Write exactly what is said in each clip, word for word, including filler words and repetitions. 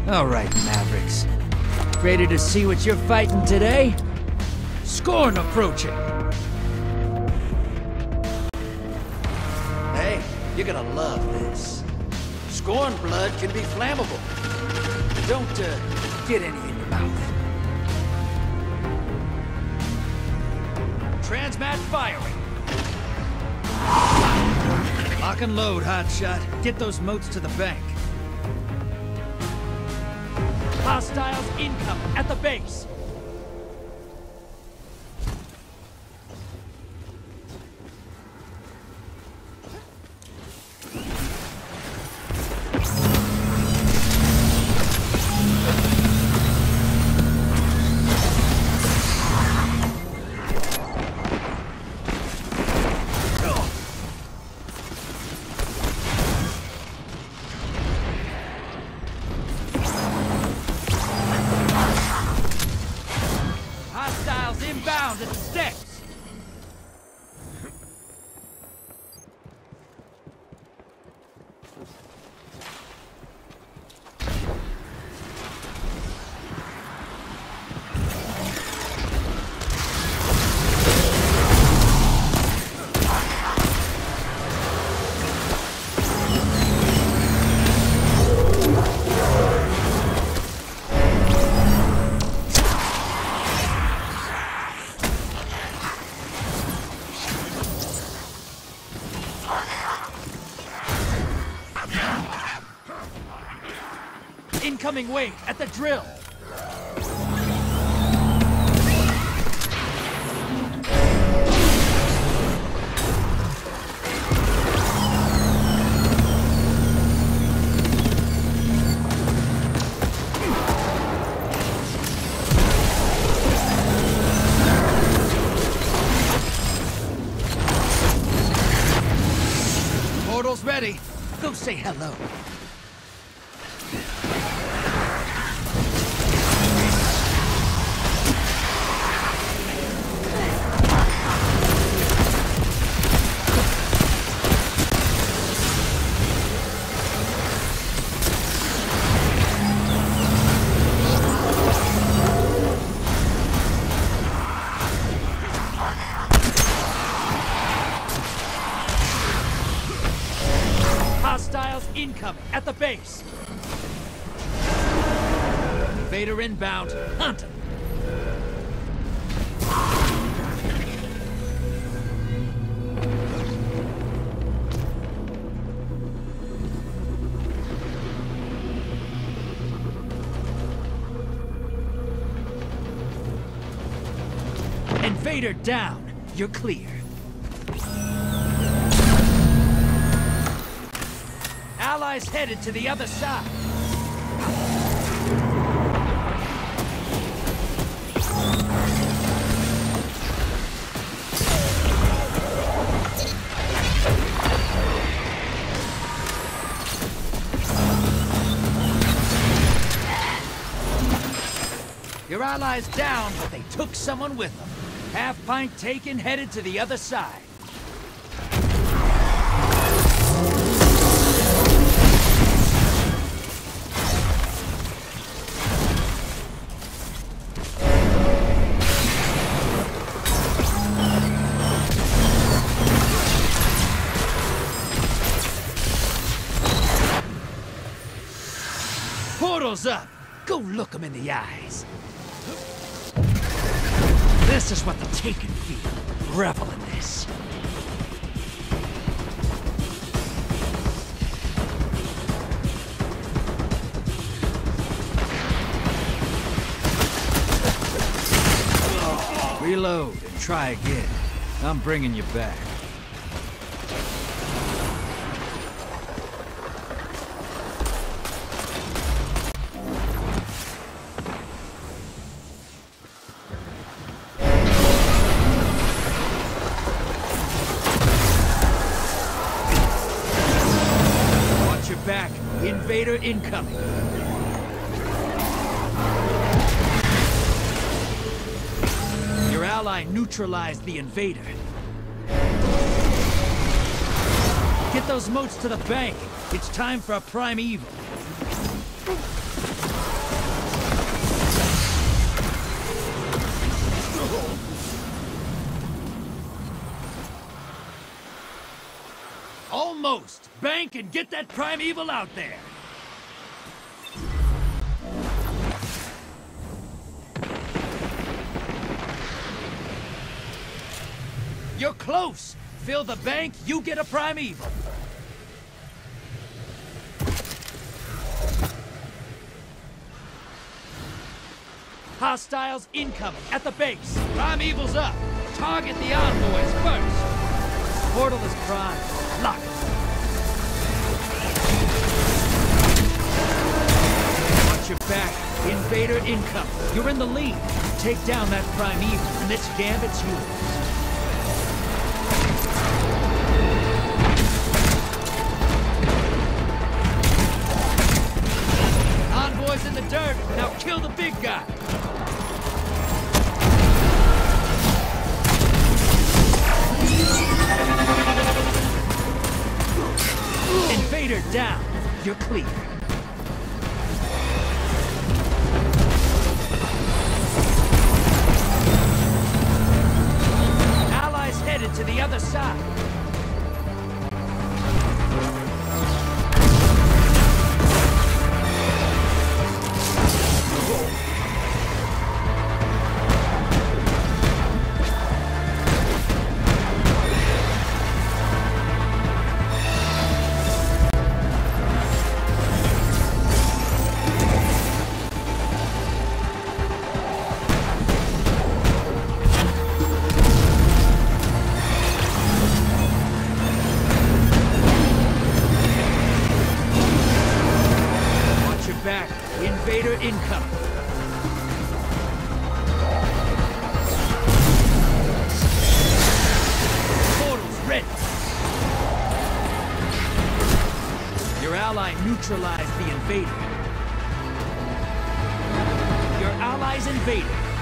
All right, Mavericks. Ready to see what you're fighting today? Scorn approaching! Hey, you're gonna love this. Scorn blood can be flammable. Don't, uh, get any in your mouth. Transmat firing! Lock and load, hotshot. Get those motes to the bank. Hostiles incoming at the base! Inbound at the steps! Incoming wave at the drill! Portal's ready. Go say hello. Hostiles incoming at the base. Vader inbound. Hunt him. Invader down. You're clear. Allies headed to the other side. Your allies down, but they took someone with them. Half pint taken, headed to the other side. Portal's up! Go look them in the eyes. This is what the Taken feel. Revel in this. Reload and try again. I'm bringing you back. Back. Invader incoming. Your ally neutralized the invader. Get those motes to the bank. It's time for a primeval. Almost! Bank and get that primeval out there! You're close! Fill the bank, you get a primeval. Hostiles incoming at the base. Primeval's up. Target the envoys first. Portal is primed. Lock it. Watch your back. Invader incoming. You're in the lead. Take down that primeval, and this gambit's yours. Envoys in the dirt. Now kill the big guy. Invader down. You're clear. Allies headed to the other side. Back. Invader incoming. Portal's ready. Your ally neutralized the invader. Your allies invaded.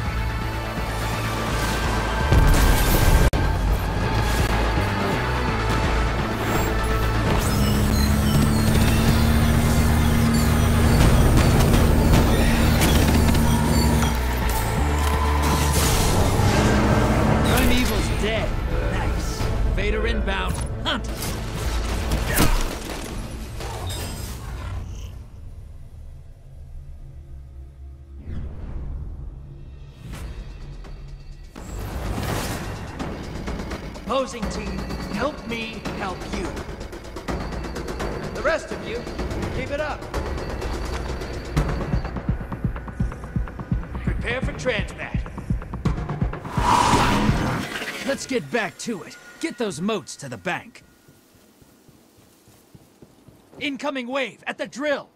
Dead. Nice. Vader inbound. Hunt. Opposing team, help me help you. The rest of you, keep it up. Prepare for transmat. Let's get back to it. Get those moats to the bank. Incoming wave at the drill.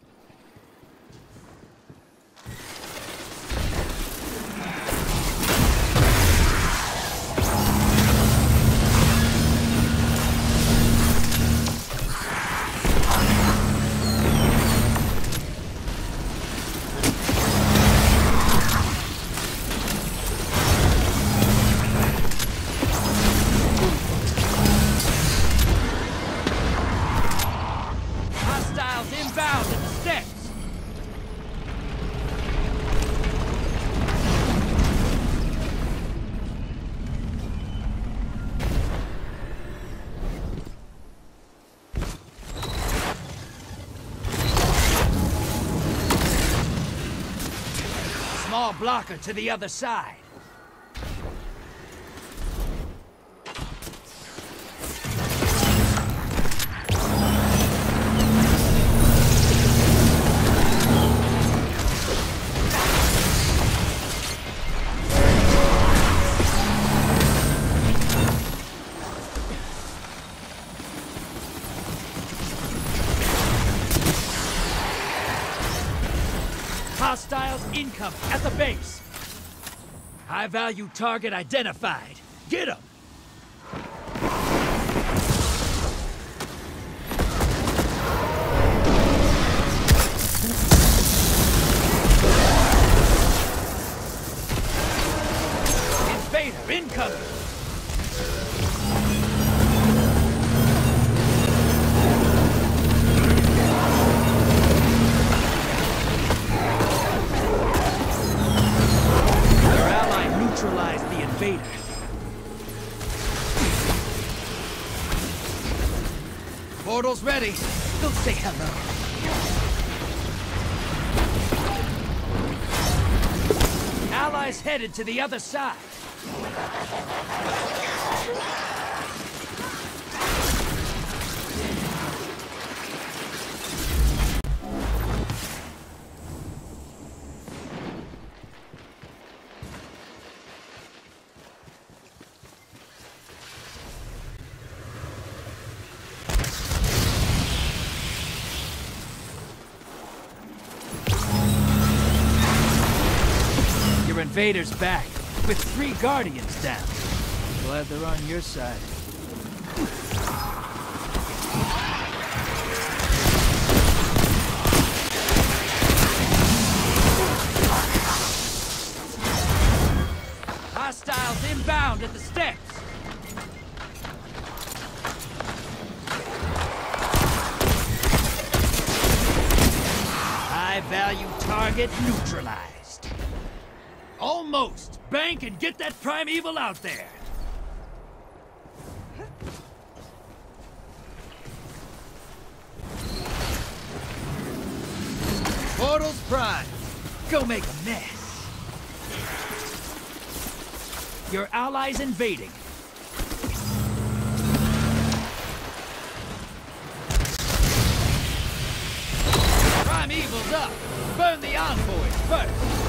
Inbound at the steps. Small blocker to the other side. Hostiles incoming at the base. High-value target identified. Get him! Invader incoming! Neutralize the invader. Portal's ready. Go say hello. Allies headed to the other side. Invaders back, with three Guardians down. Glad they're on your side. Hostiles inbound at the steps. High-value target neutralized. Almost! Bank and get that primeval out there! Portal's prime! Go make a mess! Your allies invading. Primeval's up! Burn the envoys first!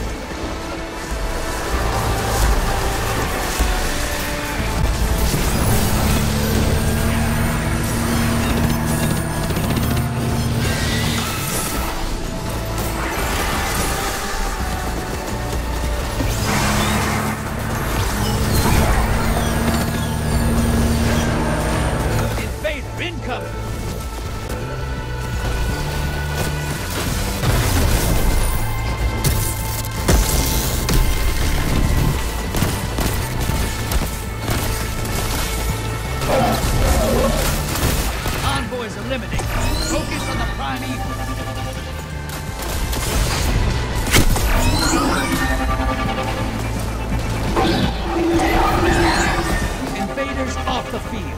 Eliminate. Focus on the primeval. Invaders off the field.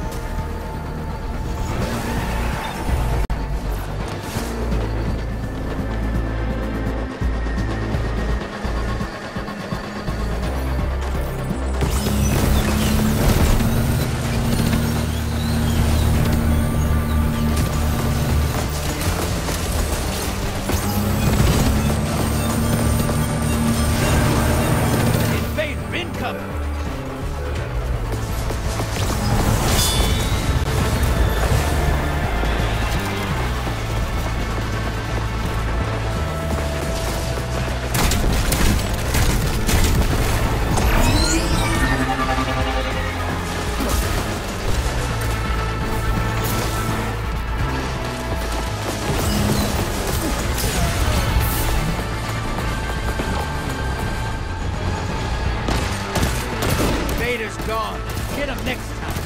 Gone. Get him next time.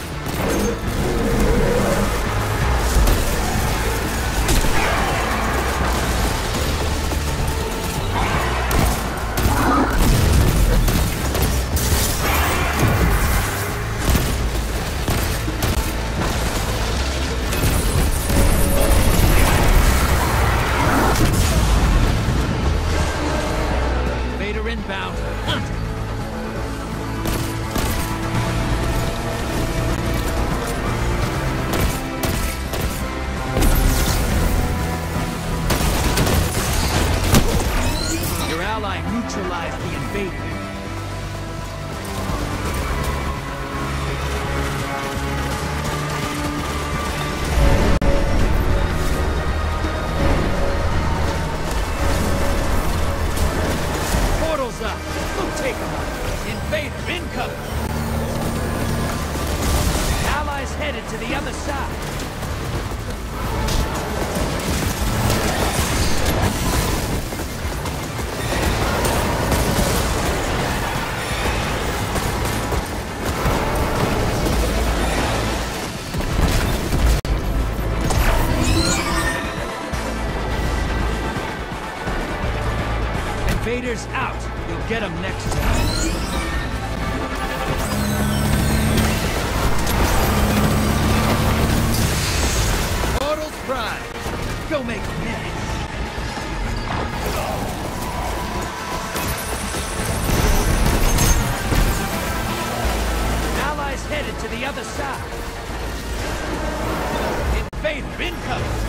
Vader inbound. Hunt. Neutralize the invader. Portal's up. Go take him out. Invader incoming. Allies headed to the other side. Vader's out. You'll get him next time. headed to the other side. Invader incoming!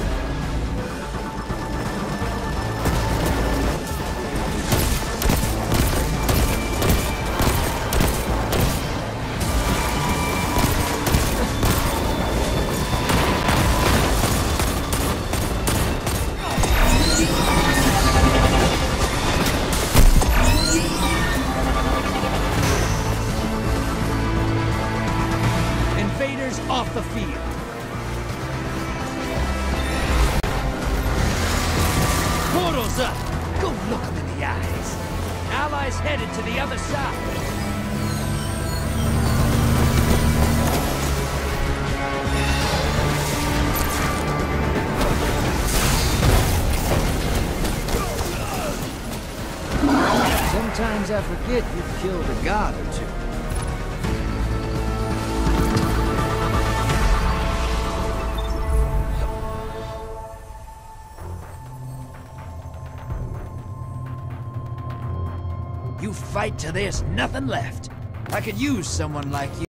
Invaders off the field. Portals up! Go look them in the eyes. Allies headed to the other side. Sometimes I forget you've killed a god or two. You fight till there's nothing left. I could use someone like you.